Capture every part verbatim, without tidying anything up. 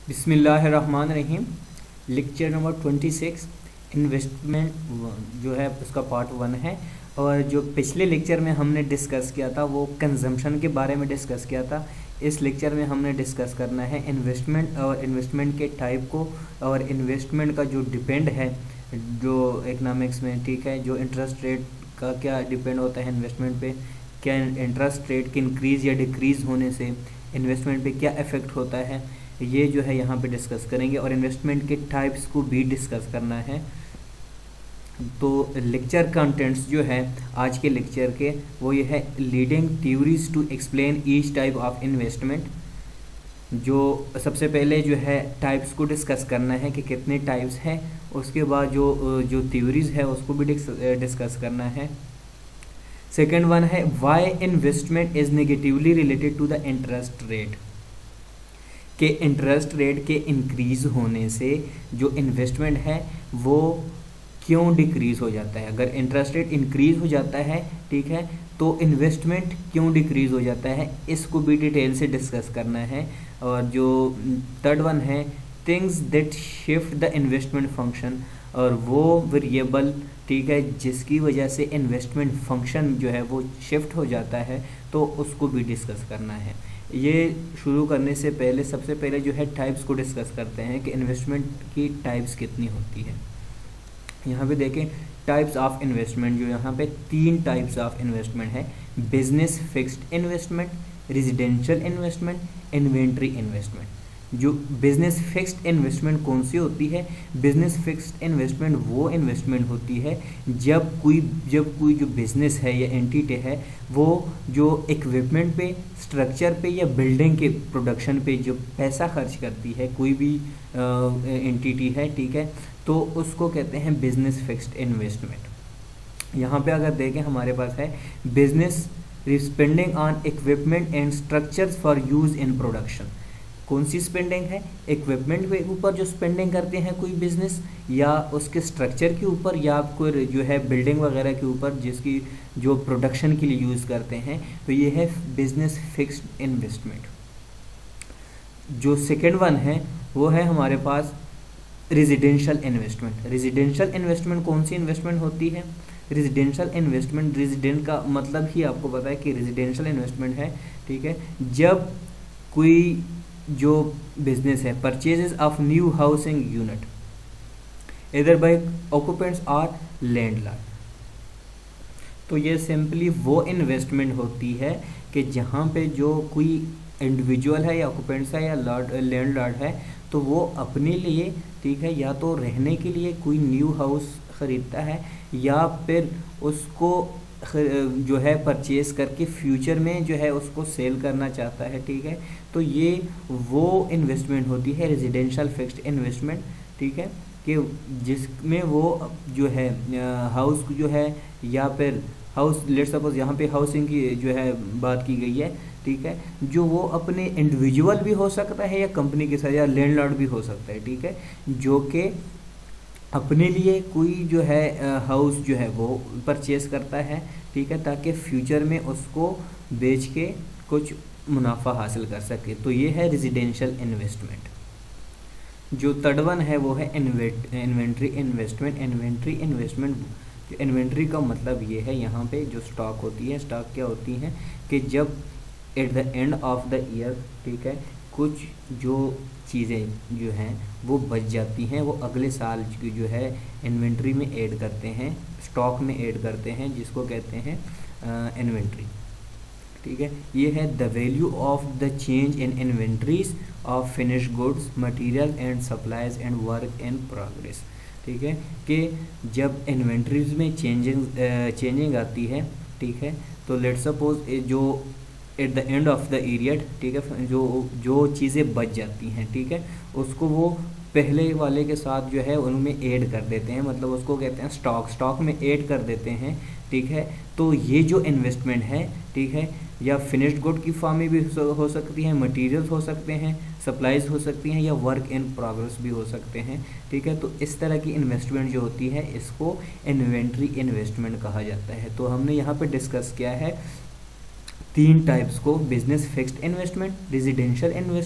बिस्मिल्लाहिर्रहमानिर्रहीम। Lecture number twenty six investment जो है उसका पार्ट वन है। और जो पिछले लेक्चर में हमने डिस्कस किया था वो कंजम्पशन के बारे में डिस्कस किया था। इस लेक्चर में हमने डिस्कस करना है इन्वेस्टमेंट और इन्वेस्टमेंट के टाइप को, और इन्वेस्टमेंट का जो डिपेंड है जो इकनॉमिक्स में, ठीक है, जो इंटरेस्ट रेट का क्या डिपेंड होता है इन्वेस्टमेंट पे, क्या इंटरेस्ट रेट के इंक्रीज़ या डिक्रीज़ होने से इन्वेस्टमेंट पे क्या इफ़ेक्ट होता है, ये जो है यहाँ पे डिस्कस करेंगे। और इन्वेस्टमेंट के टाइप्स को भी डिस्कस करना है। तो लेक्चर कंटेंट्स जो है आज के लेक्चर के वो ये है leading theories to explain each type of investment. जो सबसे पहले जो है टाइप्स को डिस्कस करना है कि कितने टाइप्स हैं, उसके बाद जो जो थ्योरीज है उसको भी डिस्कस करना है। सेकेंड वन है why investment is negatively related to the interest rate, के इंटरेस्ट रेट के इंक्रीज होने से जो इन्वेस्टमेंट है वो क्यों डिक्रीज़ हो जाता है। अगर इंटरेस्ट रेट इंक्रीज़ हो जाता है, ठीक है, तो इन्वेस्टमेंट क्यों डिक्रीज़ हो जाता है, इसको भी डिटेल से डिस्कस करना है। और जो थर्ड वन है things that shift the investment function, और वो वेरिएबल, ठीक है, जिसकी वजह से इन्वेस्टमेंट फंक्शन जो है वो शिफ्ट हो जाता है, तो उसको भी डिस्कस करना है। ये शुरू करने से पहले सबसे पहले जो है टाइप्स को डिस्कस करते हैं कि इन्वेस्टमेंट की टाइप्स कितनी होती है। यहाँ पे देखें टाइप्स ऑफ इन्वेस्टमेंट, जो यहाँ पे तीन टाइप्स ऑफ इन्वेस्टमेंट है। Business fixed investment, residential investment, inventory investment. जो बिजनेस फिक्स्ड इन्वेस्टमेंट कौन सी होती है? बिजनेस फिक्स्ड इन्वेस्टमेंट वो इन्वेस्टमेंट होती है जब कोई जब कोई जो बिजनेस है या एंटिटी है वो जो इक्विपमेंट पे, स्ट्रक्चर पे या बिल्डिंग के प्रोडक्शन पे जो पैसा खर्च करती है कोई भी एंटिटी है, ठीक है, तो उसको कहते हैं बिजनेस फिक्स्ड इन्वेस्टमेंट। यहाँ पे अगर देखें हमारे पास है business spending on equipment and structures for use in production. कौन सी स्पेंडिंग है? इक्विपमेंट के ऊपर जो स्पेंडिंग करते हैं कोई बिजनेस, या उसके स्ट्रक्चर के ऊपर, या कोई जो है बिल्डिंग वगैरह के ऊपर जिसकी जो प्रोडक्शन के लिए यूज़ करते हैं, तो ये है बिजनेस फिक्स्ड इन्वेस्टमेंट। जो सेकेंड वन है वो है हमारे पास रेजिडेंशियल इन्वेस्टमेंट। रेजिडेंशियल इन्वेस्टमेंट कौन सी इन्वेस्टमेंट होती है? रेजिडेंशियल इन्वेस्टमेंट, रेजिडेंट का मतलब ही आपको पता है कि रेजिडेंशियल इन्वेस्टमेंट है, ठीक है, जब कोई जो बिजनेस है purchases of new housing unit इधर बाय ऑक्यूपेंट्स और लैंडलॉर्ड। तो ये सिंपली वो इन्वेस्टमेंट होती है कि जहाँ पे जो कोई इंडिविजुअल है या ऑक्यूपेंट्स है या लॉर्ड लैंडलॉर्ड है, तो वो अपने लिए, ठीक है, या तो रहने के लिए कोई न्यू हाउस ख़रीदता है या फिर उसको जो है परचेज़ करके फ्यूचर में जो है उसको सेल करना चाहता है, ठीक है। तो ये वो इन्वेस्टमेंट होती है रेजिडेंशियल फिक्स्ड इन्वेस्टमेंट, ठीक है, कि जिसमें वो जो है हाउस जो है या फिर हाउस, लेट सपोज यहाँ पे हाउसिंग की जो है बात की गई है, ठीक है, जो वो अपने इंडिविजुअल भी हो सकता है या कंपनी के साथ, या लैंडलॉर्ड भी हो सकता है, ठीक है, जो कि अपने लिए कोई जो है हाउस जो है वो परचेज़ करता है, ठीक है, ताकि फ्यूचर में उसको बेच के कुछ मुनाफा हासिल कर सके। तो ये है रेजिडेंशियल इन्वेस्टमेंट। जो थर्ड वन है वो है inventory investment. Inventory investment, inventory का मतलब ये है यहाँ पे जो स्टॉक होती है, स्टॉक क्या होती है कि जब at the end of the year, ठीक है, कुछ जो चीज़ें जो हैं वो बच जाती हैं, वो अगले साल की जो है इन्वेंट्री में ऐड करते हैं, स्टॉक में ऐड करते हैं, जिसको कहते हैं इन्वेंट्री, ठीक है। ये है the value of the change in inventories of finish goods, material and supplies and work in progress, ठीक है, कि जब इन्वेंट्रीज में चेंजिंग चेंजिंग आती है, ठीक है, तो लेट सपोज जो at the end of the period, ठीक है, जो जो चीज़ें बच जाती हैं, ठीक है, उसको वो पहले वाले के साथ जो है उनमें ऐड कर देते हैं, मतलब उसको कहते हैं स्टॉक, स्टॉक में ऐड कर देते हैं, ठीक है। तो ये जो इन्वेस्टमेंट है, ठीक है, या फिनिश्ड गुड की फॉर्म में भी हो सकती है, मटेरियल्स हो सकते हैं, सप्लाईज हो सकती हैं, या वर्क इन प्रोग्रेस भी हो सकते हैं, ठीक है। तो इस तरह की इन्वेस्टमेंट जो होती है इसको इन्वेंट्री इन्वेस्टमेंट कहा जाता है। तो हमने यहाँ पे डिस्कस किया है तीन टाइप्स को, business fixed investment, residential investment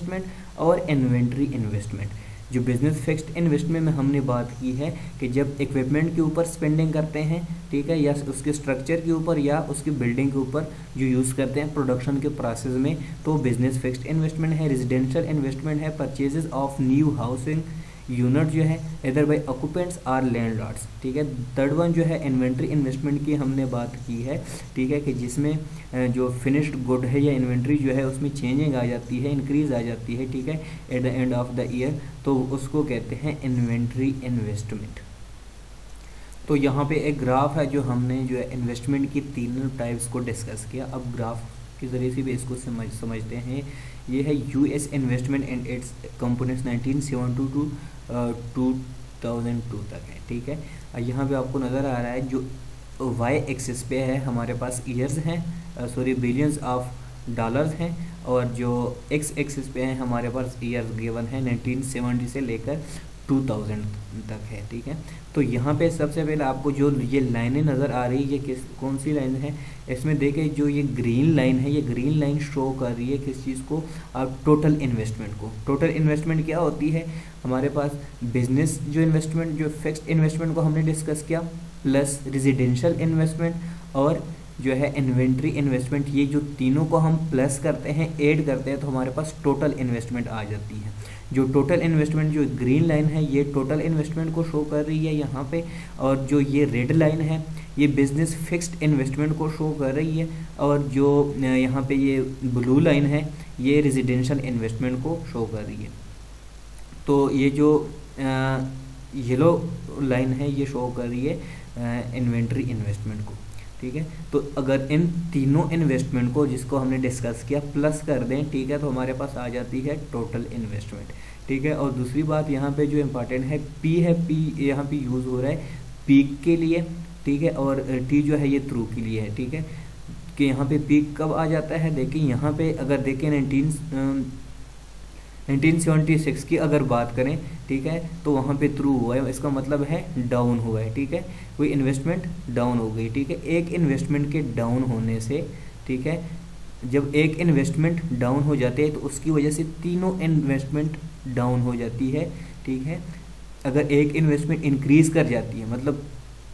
और इन्वेंट्री इन्वेस्टमेंट। जो बिजनेस फिक्स्ड इन्वेस्टमेंट में हमने बात की है कि जब इक्विपमेंट के ऊपर स्पेंडिंग करते हैं, ठीक है, या उसके स्ट्रक्चर के ऊपर या उसकी बिल्डिंग के ऊपर जो यूज़ करते हैं प्रोडक्शन के प्रोसेस में, तो बिजनेस फिक्स्ड इन्वेस्टमेंट है। रेजिडेंशियल इन्वेस्टमेंट है purchases of new housing unit जो है इधर बाई ऑक्यूपेंट्स आर लैंडलॉर्ड्स, ठीक है। थर्ड वन जो है इन्वेंट्री इन्वेस्टमेंट की हमने बात की है, ठीक है, कि जिसमें जो फिनिश्ड गुड है या इन्वेंट्री जो है उसमें चेंजिंग आ जाती है, इंक्रीज आ जाती है, ठीक है, at the end of the year, तो उसको कहते हैं इन्वेंट्री इन्वेस्टमेंट। तो यहाँ पे एक ग्राफ है जो हमने जो है इन्वेस्टमेंट की तीनों टाइप्स को डिस्कस किया। अब ग्राफ के ज़रिए से भी इसको समझ समझते हैं। ये है US investment and its components nineteen seventy to two thousand two तक है, ठीक है। यहाँ पे आपको नज़र आ रहा है जो वाई एक्सिस पे है हमारे पास ईयर्स हैं, सॉरी बिलियंस ऑफ डॉलर्स हैं, और जो एक्स एक्सिस पे है हमारे पास ईयर्स गिवन है नाइनटीन सेवेंटी से लेकर टू थाउजेंड तक है, ठीक है। तो यहाँ पे सबसे पहले आपको जो ये लाइनें नज़र आ रही है, ये किस कौन सी लाइन है, इसमें देखिए जो ये ग्रीन लाइन है, ये ग्रीन लाइन शो कर रही है किस चीज़ को, आप टोटल इन्वेस्टमेंट को। टोटल इन्वेस्टमेंट क्या होती है, हमारे पास बिजनेस जो इन्वेस्टमेंट जो फिक्स्ड इन्वेस्टमेंट को हमने डिस्कस किया, प्लस रेजिडेंशियल इन्वेस्टमेंट और जो है इन्वेंट्री इन्वेस्टमेंट, ये जो तीनों को हम प्लस करते हैं, ऐड करते हैं, तो हमारे पास टोटल इन्वेस्टमेंट आ जाती है। जो टोटल इन्वेस्टमेंट जो ग्रीन लाइन है ये टोटल इन्वेस्टमेंट को शो कर रही है यहाँ पे, और जो ये रेड लाइन है ये बिजनेस फिक्स्ड इन्वेस्टमेंट को शो कर रही है, और जो यहाँ पे ये ब्लू लाइन है ये रेजिडेंशियल इन्वेस्टमेंट को शो कर रही है। तो ये जो येलो लाइन है ये शो कर रही है इन्वेंट्री इन्वेस्टमेंट को, ठीक है। तो अगर इन तीनों इन्वेस्टमेंट को जिसको हमने डिस्कस किया प्लस कर दें, ठीक है, तो हमारे पास आ जाती है टोटल इन्वेस्टमेंट, ठीक है। और दूसरी बात यहाँ पे जो इम्पॉर्टेंट है, पी है, पी यहाँ पे यूज़ हो रहा है पीक के लिए, ठीक है, और टी जो है ये थ्रू के लिए है, ठीक है, कि यहाँ पे पीक कब आ जाता है। देखिए यहाँ पे अगर देखें नाइनटीन नाइनटीन सेवेंटी सिक्स की अगर बात करें, ठीक है, तो वहाँ पे थ्रू हुआ है, इसका मतलब है डाउन हुआ है, ठीक है, कोई इन्वेस्टमेंट डाउन हो गई, ठीक है। एक इन्वेस्टमेंट के डाउन होने से, ठीक है, जब एक इन्वेस्टमेंट डाउन हो जाती है तो उसकी वजह से तीनों इन्वेस्टमेंट डाउन हो जाती है, ठीक है। अगर एक इन्वेस्टमेंट इंक्रीज कर जाती है, मतलब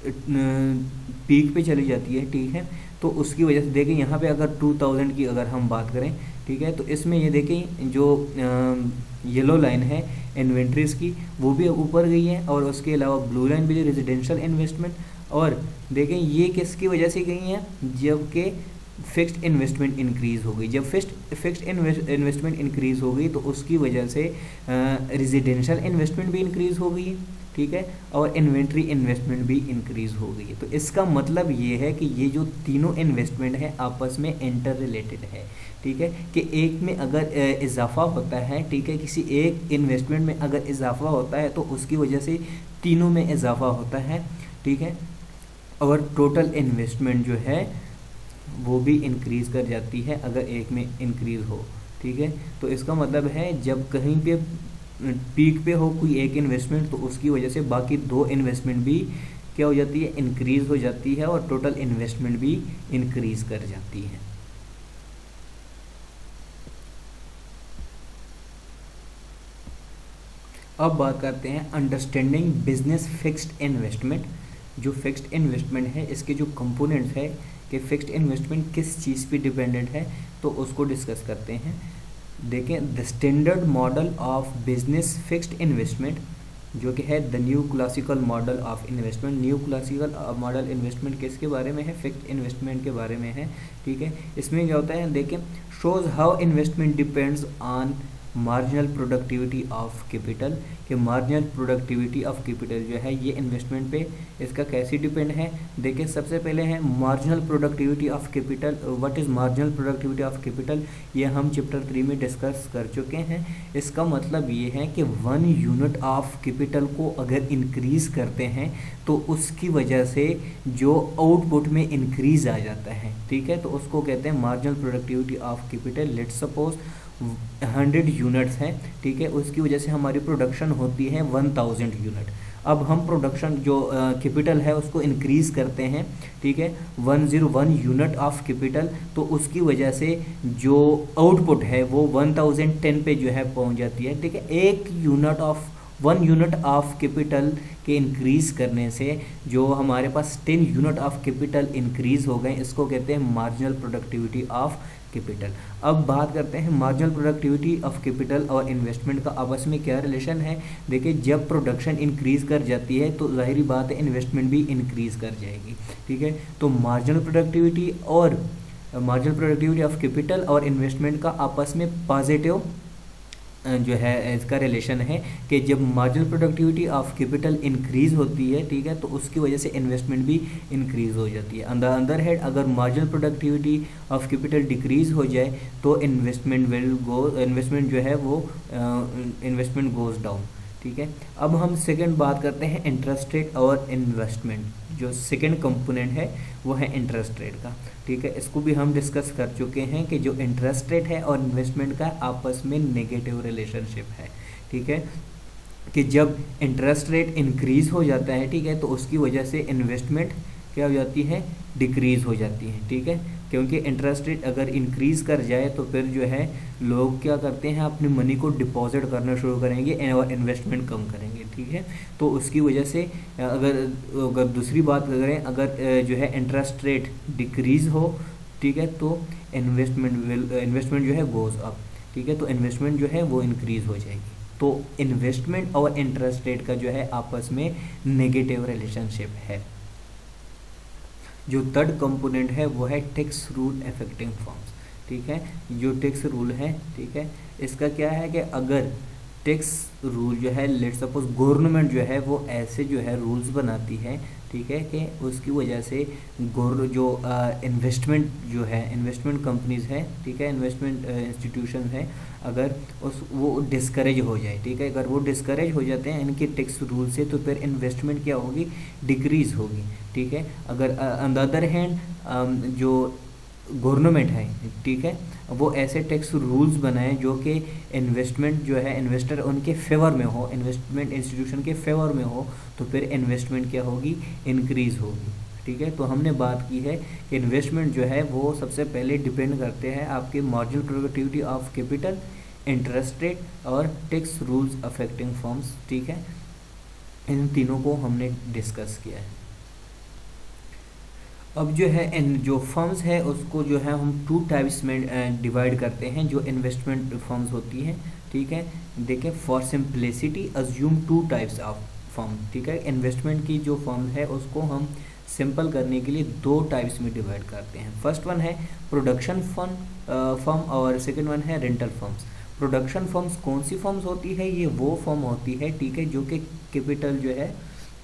पीक पे चली जाती है, ठीक है, तो उसकी वजह से देखें यहाँ पे अगर टू थाउजेंड की अगर हम बात करें, ठीक है, तो इसमें ये देखें जो येलो लाइन है इन्वेंट्रीज की वो भी ऊपर गई है, और उसके अलावा ब्लू लाइन भी रेजिडेंशियल इन्वेस्टमेंट, और देखें ये किसकी वजह से गई हैं, जबकि फिक्स्ड इन्वेस्टमेंट इंक्रीज़ हो गई। जब फिक्स्ड फिक्स्ड इन्वेस्टमेंट इंक्रीज़ हो गई तो उसकी वजह से रेजिडेंशियल इन्वेस्टमेंट भी इंक्रीज़ हो गई, ठीक है, और इन्वेंट्री इन्वेस्टमेंट भी इंक्रीज़ हो गई है। तो इसका मतलब ये है कि ये जो तीनों इन्वेस्टमेंट है आपस में इंटर रिलेटेड है, ठीक है, कि एक में अगर इजाफा होता है, ठीक है, किसी एक इन्वेस्टमेंट में अगर इजाफा होता है तो उसकी वजह से तीनों में इजाफा होता है, ठीक है, और टोटल इन्वेस्टमेंट जो है वो भी इंक्रीज़ कर जाती है अगर एक में इंक्रीज़ हो, ठीक है। तो इसका मतलब है जब कहीं पे पीक पे हो कोई एक इन्वेस्टमेंट तो उसकी वजह से बाकी दो इन्वेस्टमेंट भी क्या हो जाती है, इंक्रीज़ हो जाती है, और टोटल इन्वेस्टमेंट भी इंक्रीज़ कर जाती है। अब बात करते हैं अंडरस्टैंडिंग बिजनेस फिक्स्ड इन्वेस्टमेंट। जो फिक्स्ड इन्वेस्टमेंट है इसके जो कंपोनेंट्स है कि फ़िक्स्ड इन्वेस्टमेंट किस चीज़ पे डिपेंडेंट है, तो उसको डिस्कस करते हैं। देखें the standard model of business fixed investment जो कि है the new classical model of investment. New classical model investment किसके बारे में है, फिक्स्ड इन्वेस्टमेंट के बारे में है, ठीक है। इसमें क्या होता है, देखें shows how investment depends on marginal productivity of capital, कि मार्जिनल प्रोडक्टिविटी ऑफ कैपिटल जो है ये इन्वेस्टमेंट पे इसका कैसे डिपेंड है। देखिए सबसे पहले है marginal productivity of capital. What is marginal productivity of capital, ये हम चैप्टर थ्री में डिस्कस कर चुके हैं। इसका मतलब ये है कि वन यूनिट ऑफ कैपिटल को अगर इंक्रीज़ करते हैं तो उसकी वजह से जो आउटपुट में इंक्रीज़ आ जाता है, ठीक है, तो उसको कहते हैं marginal productivity of capital. Let's suppose hundred units हैं, ठीक है, उसकी वजह से हमारी प्रोडक्शन होती है वन थाउजेंड यूनिट। अब हम प्रोडक्शन जो कैपिटल है उसको इंक्रीज़ करते हैं, ठीक है, one zero one unit of capital, तो उसकी वजह से जो आउटपुट है वो वन थाउजेंड टेन पे जो है पहुंच जाती है, ठीक है। एक unit of one unit of capital के इंक्रीज़ करने से जो हमारे पास ten unit of capital increase हो गए, इसको कहते हैं मार्जिनल प्रोडक्टिविटी ऑफ कैपिटल। अब बात करते हैं मार्जिनल प्रोडक्टिविटी ऑफ कैपिटल और इन्वेस्टमेंट का आपस में क्या रिलेशन है। देखिए, जब प्रोडक्शन इंक्रीज़ कर जाती है तो जाहिर बात है इन्वेस्टमेंट भी इंक्रीज़ कर जाएगी, ठीक है। तो मार्जिनल प्रोडक्टिविटी और मार्जिनल प्रोडक्टिविटी ऑफ कैपिटल और इन्वेस्टमेंट का आपस में पॉजिटिव जो है इसका रिलेशन है कि जब marginal productivity of capital increase होती है, ठीक है, तो उसकी वजह से इन्वेस्टमेंट भी इंक्रीज़ हो जाती है। ऑन द अदर हैंड अगर marginal productivity of capital decrease हो जाए तो इन्वेस्टमेंट विल गो इन्वेस्टमेंट जो है वो इन्वेस्टमेंट गोज़ डाउन, ठीक है। अब हम सेकंड बात करते हैं इंटरेस्ट रेट और इन्वेस्टमेंट। जो सेकंड कंपोनेंट है वो है इंटरेस्ट रेट का, ठीक है। इसको भी हम डिस्कस कर चुके हैं कि जो इंटरेस्ट रेट है और इन्वेस्टमेंट का आपस में नेगेटिव रिलेशनशिप है, ठीक है, कि जब इंटरेस्ट रेट इंक्रीज़ हो जाता है, ठीक है, तो उसकी वजह से इन्वेस्टमेंट क्या हो जाती है, डिक्रीज़ हो जाती है, ठीक है। क्योंकि इंटरेस्ट रेट अगर इंक्रीज़ कर जाए तो फिर जो है लोग क्या करते हैं, अपनी मनी को डिपॉजिट करना शुरू करेंगे और इन्वेस्टमेंट कम करेंगे, ठीक है। तो उसकी वजह से अगर अगर दूसरी बात करें, अगर जो है इंटरेस्ट रेट डिक्रीज़ हो, ठीक है, तो इन्वेस्टमेंट विल इन्वेस्टमेंट जो है गोज़ अप, ठीक है, तो इन्वेस्टमेंट जो है वो इंक्रीज़ हो जाएगी। तो इन्वेस्टमेंट और इंटरेस्ट रेट का जो है आपस में नेगेटिव रिलेशनशिप है। जो थर्ड कंपोनेंट है वो है टैक्स रूल अफेक्टिंग फर्म्स, ठीक है। जो टैक्स रूल है, ठीक है, इसका क्या है कि अगर टैक्स रूल जो है, लेट सपोज गवर्नमेंट जो है वो ऐसे जो है रूल्स बनाती है, ठीक है, कि उसकी वजह से गौर जो इन्वेस्टमेंट जो है इन्वेस्टमेंट कंपनीज है, ठीक है, इन्वेस्टमेंट इंस्टीट्यूशन है, अगर उस वो डिस्करेज हो जाए, ठीक है, अगर वो डिस्करेज हो जाते हैं इनके टैक्स रूल से, तो फिर इन्वेस्टमेंट क्या होगी, डिक्रीज़ होगी, ठीक है। अगर ऑन द अदर हैंड जो गवर्नमेंट है, ठीक है, वो ऐसे टैक्स रूल्स बनाए जो कि इन्वेस्टमेंट जो है इन्वेस्टर उनके फेवर में हो, इन्वेस्टमेंट इंस्टीट्यूशन के फेवर में हो, तो फिर इन्वेस्टमेंट क्या होगी, इंक्रीज़ होगी, ठीक है। तो हमने बात की है कि इन्वेस्टमेंट जो है वो सबसे पहले डिपेंड करते हैं आपके marginal productivity of capital, interest rate और टैक्स रूल्स अफेक्टिंग फर्म्स, ठीक है। इन तीनों को हमने डिस्कस किया है। अब जो है इन जो फर्म्स है उसको जो है हम टू टाइप्स में डिवाइड करते हैं, जो इन्वेस्टमेंट फर्म्स होती हैं, ठीक है। देखिए, for simplicity assume two types of firm, ठीक है। इन्वेस्टमेंट की जो फर्म है उसको हम सिंपल करने के लिए दो टाइप्स में डिवाइड करते हैं। फर्स्ट वन है प्रोडक्शन फंड फर्म और सेकंड वन है रेंटल फर्म्स। प्रोडक्शन फर्म्स कौन सी फर्म्स होती है, ये वो फर्म होती है, ठीक है, जो कि कैपिटल जो है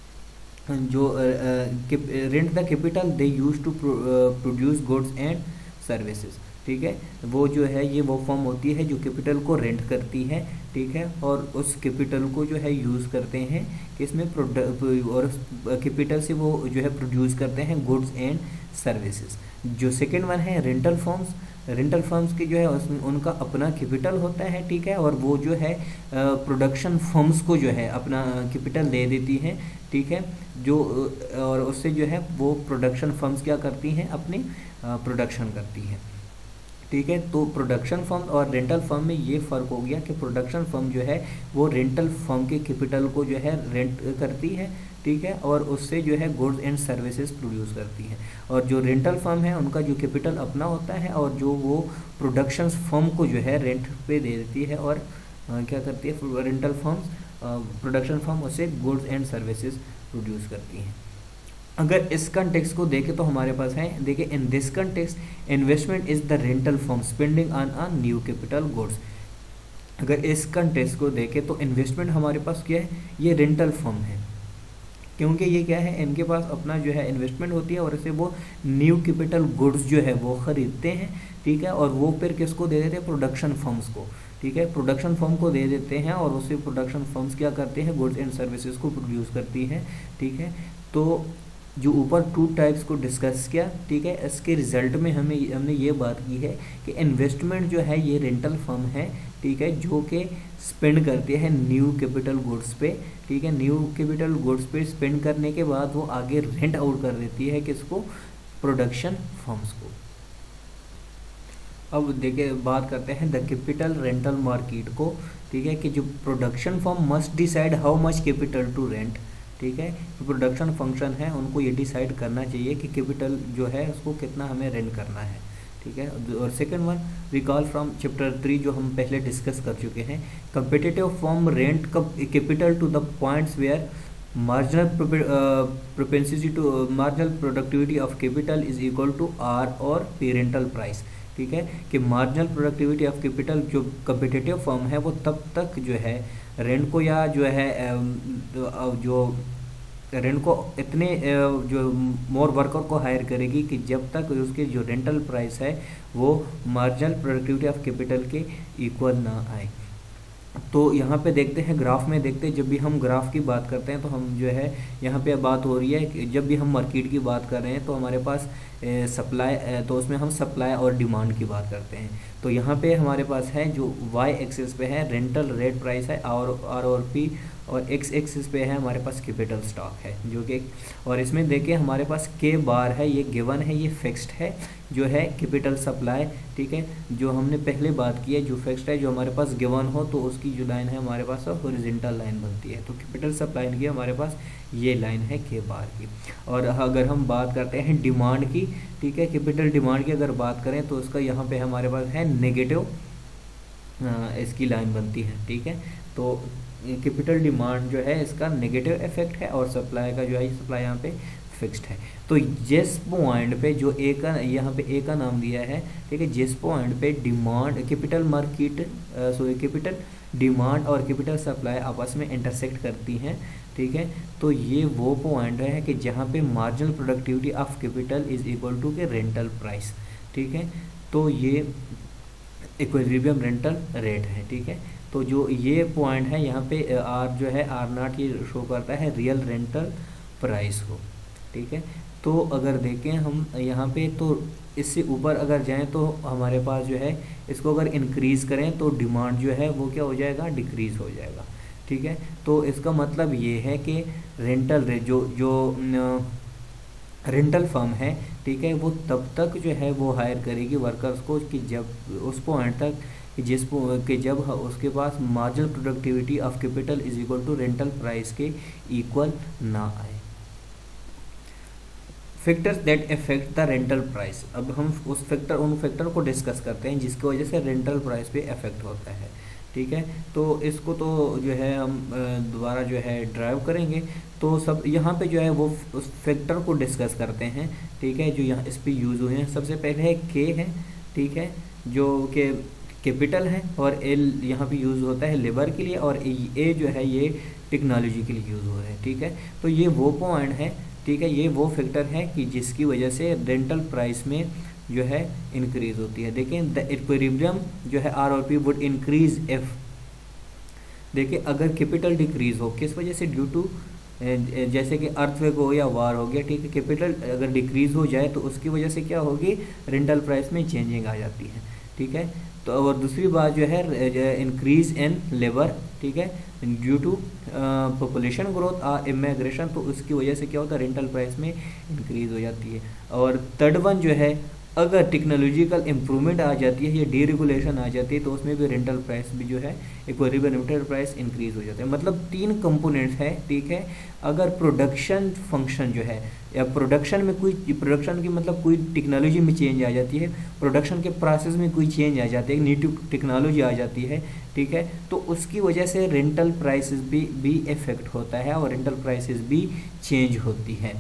जो rent the capital they use to produce goods and services, ठीक है। वो जो है ये वो फर्म होती है जो कैपिटल को रेंट करती है, ठीक है, और उस कैपिटल को जो है यूज़ करते हैं कि इसमें प्रोडक्ट और कैपिटल से वो जो है प्रोड्यूस करते हैं गुड्स एंड सर्विसेज। जो सेकंड वन है रेंटल फर्म्स। रेंटल फर्म्स की जो है उसमें उनका अपना कैपिटल होता है, ठीक है, और वो जो है प्रोडक्शन फर्म्स को जो है अपना कैपिटल दे देती हैं, ठीक है, जो और उससे जो है वो प्रोडक्शन फर्म्स क्या करती हैं, अपनी प्रोडक्शन करती हैं, ठीक है। तो प्रोडक्शन फर्म और रेंटल फर्म में ये फ़र्क हो गया कि प्रोडक्शन फर्म जो है वो रेंटल फर्म के कैपिटल को जो है रेंट करती है, ठीक है, और उससे जो है गुड्स एंड सर्विसेज प्रोड्यूस करती है। और जो रेंटल फर्म है उनका जो कैपिटल अपना होता है और जो वो प्रोडक्शन फर्म को जो है रेंट पे दे देती है और आ, क्या करती है रेंटल फर्म्स, प्रोडक्शन फर्म उससे गुड्स एंड सर्विसेज प्रोड्यूस करती हैं। अगर इस कंटेक्स्ट को देखें तो हमारे पास है, देखिए, in this context investment is the rental firm spending on a new capital goods. अगर इस कंटेक्स्ट को देखें तो इन्वेस्टमेंट हमारे पास क्या है, ये रेंटल फर्म है, क्योंकि ये क्या है, इनके पास अपना जो है इन्वेस्टमेंट होती है और इससे वो न्यू कैपिटल गुड्स जो है वो ख़रीदते हैं, ठीक है, और वो फिर किसको दे देते हैं, प्रोडक्शन फर्म्स को, ठीक है, प्रोडक्शन फर्म को दे देते हैं और उससे प्रोडक्शन फर्म्स क्या करते हैं, गुड्स एंड सर्विसेज को प्रोड्यूस करती हैं, ठीक है। तो जो ऊपर टू टाइप्स को डिस्कस किया, ठीक है, इसके रिजल्ट में हमें हमने ये बात की है कि इन्वेस्टमेंट जो है ये रेंटल फर्म है, ठीक है, जो कि स्पेंड करते हैं न्यू कैपिटल गुड्स पे, ठीक है। न्यू कैपिटल गुड्स पे स्पेंड करने के बाद वो आगे रेंट आउट कर देती है किसको, प्रोडक्शन फर्म्स को। अब देखिए बात करते हैं द कैपिटल रेंटल मार्केट को, ठीक है, कि जो production firm must decide how much capital to rent, ठीक है। तो प्रोडक्शन फंक्शन है, उनको ये डिसाइड करना चाहिए कि कैपिटल जो है उसको कितना हमें रेंट करना है, ठीक है। और second one recall from chapter three, जो हम पहले डिस्कस कर चुके हैं, competitive firm rent capital to the points where marginal propensity to uh, marginal productivity of capital is equal to R और पेरेंटल प्राइस, ठीक है, कि मार्जिनल प्रोडक्टिविटी ऑफ कैपिटल जो कम्पिटिटिव फर्म है वो तब तक जो है रेंट को या जो है जो रेंट को इतने जो मोर वर्कर को हायर करेगी कि जब तक उसके जो रेंटल प्राइस है वो मार्जिनल प्रोडक्टिविटी ऑफ कैपिटल के इक्वल ना आए। तो यहाँ पे देखते हैं ग्राफ में देखते हैं, जब भी हम ग्राफ की बात करते हैं तो हम जो है यहाँ पे बात हो रही है कि जब भी हम मार्केट की बात कर रहे हैं तो हमारे पास सप्लाई, तो उसमें हम सप्लाई और डिमांड की बात करते हैं। तो यहाँ पे हमारे पास है जो वाई एक्सिस पे है रेंटल रेट प्राइस है और आर और पी, और एक्स एक्सिस पे है हमारे पास कैपिटल स्टॉक है जो कि, और इसमें देखिए हमारे पास के बार है, ये गिवन है, ये फिक्स्ड है जो है कैपिटल सप्लाई, ठीक है। जो हमने पहले बात की है जो फिक्स्ड है, जो हमारे पास गिवन हो तो उसकी जो लाइन है हमारे पास हॉरिजॉन्टल लाइन बनती है। तो कैपिटल सप्लाई की हमारे पास ये लाइन है के बार की। और अगर हम बात करते हैं डिमांड की, ठीक है, कैपिटल डिमांड की अगर बात करें तो उसका यहाँ पे हमारे पास है नेगेटिव, इसकी लाइन बनती है, ठीक है। तो कैपिटल डिमांड जो है इसका नेगेटिव इफेक्ट है और सप्लाई का जो है सप्लाई यहाँ पे फिक्स्ड है। तो जिस पॉइंट पे जो ए का यहाँ पे ए का नाम दिया है, ठीक है, जिस पॉइंट पे demand capital market sorry capital demand और कैपिटल सप्लाई आपस में इंटरसेक्ट करती हैं, ठीक है, तो ये वो पॉइंट है कि जहाँ पे marginal productivity of capital is equal to के रेंटल प्राइस, ठीक है। तो ये इक्विलिब्रियम रेंटल रेट है, ठीक है। तो जो ये पॉइंट है यहाँ पे आर जो है आर नॉट ये शो करता है रियल रेंटल प्राइस को, ठीक है। तो अगर देखें हम यहाँ पे तो इससे ऊपर अगर जाएं तो हमारे पास जो है इसको अगर इंक्रीज़ करें तो डिमांड जो है वो क्या हो जाएगा, डिक्रीज़ हो जाएगा, ठीक है। तो इसका मतलब ये है कि रेंटल रेट जो जो रेंटल फर्म है, ठीक है, वो तब तक जो है वो हायर करेगी वर्कर्स को कि जब उस पॉइंट तक जिस कि जब उसके पास marginal productivity of capital is equal to rental price के इक्वल ना आए। Factors that affect the rental price, अब हम उस फैक्टर उन फैक्टर को डिस्कस करते हैं जिसकी वजह से रेंटल प्राइस पे अफेक्ट होता है, ठीक है। तो इसको तो जो है हम दोबारा जो है ड्राइव करेंगे। तो सब यहाँ पे जो है वो उस फैक्टर को डिस्कस करते हैं, ठीक है, जो यहाँ इस पर यूज़ हुए हैं। सबसे पहले है के है, ठीक है, जो कि कैपिटल है, और एल यहाँ पे यूज़ होता है लेबर के लिए, और ए जो है ये टेक्नोलॉजी के लिए यूज़ हो रहा है, ठीक है। तो ये वो पॉइंट है, ठीक है, ये वो फैक्टर है कि जिसकी वजह से रेंटल प्राइस में जो है इंक्रीज होती है। देखिए द इक्विलिब्रियम जो है आर और पी वुड इंक्रीज एफ, देखिए अगर कैपिटल डिक्रीज हो किस वजह से, ड्यू टू जैसे कि अर्थक्वेक हो या वार हो गया, ठीक है, कैपिटल अगर डिक्रीज हो जाए तो उसकी वजह से क्या होगी, रेंटल प्राइस में चेंजिंग आ जाती है, ठीक है। तो और दूसरी बात जो है इंक्रीज इन लेबर, ठीक है, ड्यू टू पॉपुलेशन ग्रोथ और इमिग्रेशन, तो उसकी वजह से क्या होता है, रेंटल प्राइस में इंक्रीज हो जाती है। और थर्ड वन जो है अगर टेक्नोलॉजिकल इम्प्रूवमेंट आ जाती है या डीरेगुलेशन आ जाती है तो उसमें भी रेंटल प्राइस भी जो है इक्विलिब्रियम रेंटल प्राइस इंक्रीज हो जाता है। मतलब तीन कंपोनेंट्स है, ठीक है। अगर प्रोडक्शन फंक्शन जो है या प्रोडक्शन में कोई प्रोडक्शन की मतलब कोई टेक्नोलॉजी में चेंज आ जाती है, प्रोडक्शन के प्रोसेस में कोई चेंज आ जाती है, न्यू टेक्नोलॉजी आ जाती है, ठीक है, तो उसकी वजह से रेंटल प्राइसेस भी भी इफेक्ट होता है और रेंटल प्राइसेस भी चेंज होती है।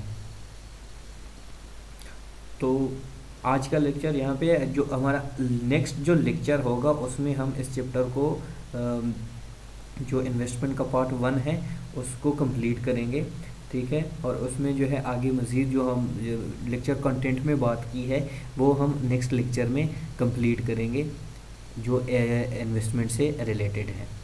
तो आज का लेक्चर यहाँ पे जो हमारा नेक्स्ट जो लेक्चर होगा उसमें हम इस चैप्टर को जो इन्वेस्टमेंट का पार्ट वन है उसको कंप्लीट करेंगे, ठीक है। और उसमें जो है आगे मज़ीद जो हम लेक्चर कंटेंट में बात की है वो हम नेक्स्ट लेक्चर में कंप्लीट करेंगे जो इन्वेस्टमेंट से रिलेटेड है।